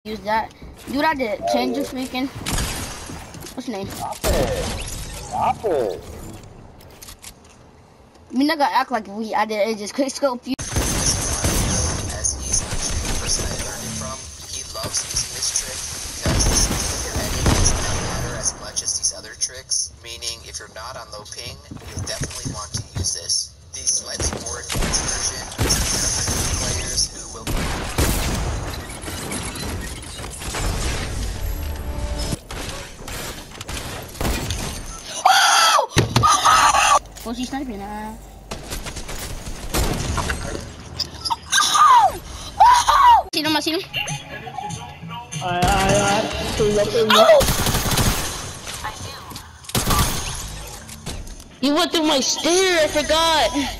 use that. Dude, I did change this weekend. What's your name? Stop it. I mean, I gotta act like I did it. Just quick scope you. As he's actually the person I learned it from, he loves using this trick because the speed of your edit does not matter as much as these other tricks, meaning if you're not on low ping, you'll definitely want to use this. The slightly more advanced version is for players who will... What's he sniping at? See him, I see him. You went through my stair, I forgot.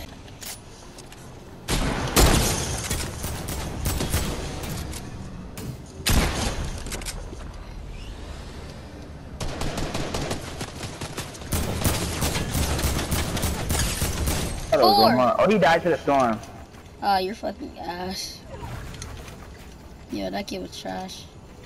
Oh, he died to the storm. Oh, you're fucking ass. Yeah, that kid was trash.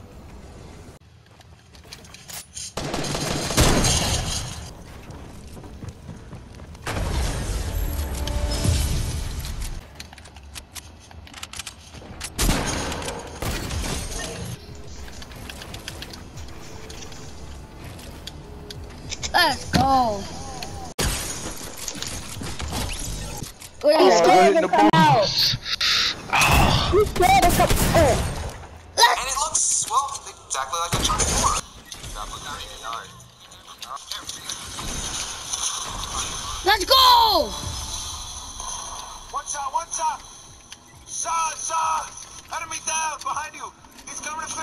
Let's go. He's scared to come out. He's scared to come out. And it looks, well, exactly like a Chinese. Let's go! One shot! Shot! Enemy down! Behind you! He's coming to